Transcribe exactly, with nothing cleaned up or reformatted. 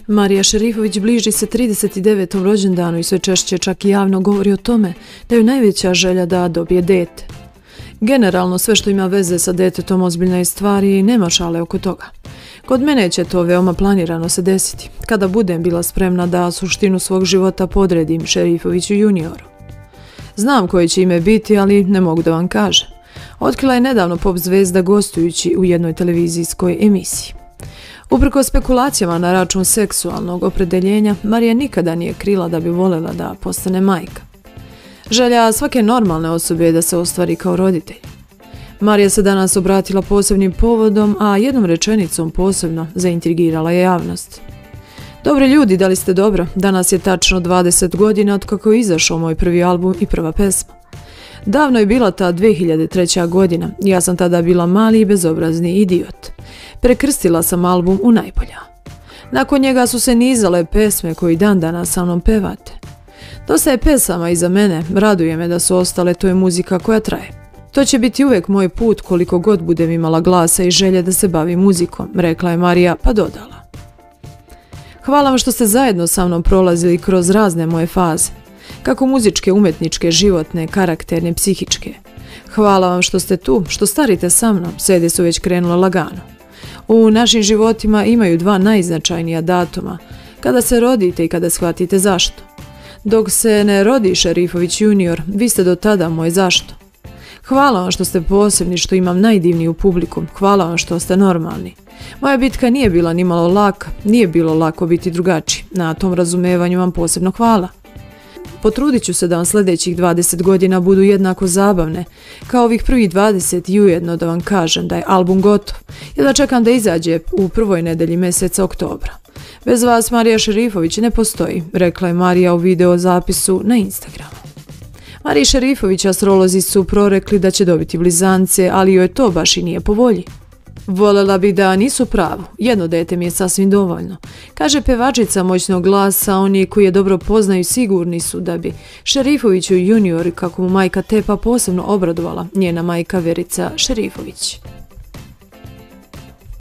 Marija Šerifović bliži se trideset devetom rođendanu i sve češće čak i javno govori o tome da je najveća želja da dobije dete. Generalno sve što ima veze sa detetom ozbiljna je stvar i nema šale oko toga. Kod mene će to veoma planirano se desiti, kada budem bila spremna da suštinu svog života podredim Šerifoviću junioru. Znam koje će ime biti, ali ne mogu da vam kažem. Otkrila je nedavno pop zvezda gostujući u jednoj televizijskoj emisiji. Uprkos spekulacijama na račun seksualnog opredeljenja, Marija nikada nije krila da bi voljela da postane majka. Želja svake normalne osobe je da se ostvari kao roditelj. Marija se danas obratila posebnim povodom, a jednom rečenicom posebno zaintrigirala je javnost. Dobri ljudi, da li ste dobro? Danas je tačno dvadeset godina od kako je izašao moj prvi album i prva pesma. Davno je bila ta dve hiljade treća. godina, ja sam tada bila mali i bezobrazni idiot. Prekrstila sam album u najbolja. Nakon njega su se nizale pesme koji dan danas sa mnom pevate. Dosta je pesama iza mene, raduje me da su ostale, to je muzika koja traje. To će biti uvijek moj put koliko god budem imala glasa i želje da se bavim muzikom, rekla je Marija pa dodala. Hvala vam što ste zajedno sa mnom prolazili kroz razne moje faze, kako muzičke, umetničke, životne, karakterne, psihičke. Hvala vam što ste tu, što starite sa mnom, sede su već krenule lagano. U našim životima imaju dva najznačajnija datuma, kada se rodite i kada shvatite zašto. Dok se ne rodi Šerifović junior, vi ste do tada moj zašto. Hvala vam što ste posebni, što imam najdivniju publiku, hvala vam što ste normalni. Moja bitka nije bila nimalo laka, nije bilo lako biti drugačiji, na tom razumevanju vam posebno hvala. Potrudit ću se da vam sljedećih dvadeset godina budu jednako zabavne, kao ovih prvih dvadeset i ujedno da vam kažem da je album gotov i da čekam da izađe u prvoj nedelji mjeseca oktobra. Bez vas Marija Šerifović ne postoji, rekla je Marija u video zapisu na Instagramu. Mariji Šerifović astrolozi su prorekli da će dobiti blizance, ali joj to baš i nije po volji. Voljela bi da nisu pravu, jedno dete mi je sasvim dovoljno. Kaže pevačica moćnog glasa, oni koji je dobro poznaju sigurni su da bi Šerifoviću junior, kako mu majka Tepa posebno obradovala, njena majka Verica Šerifović.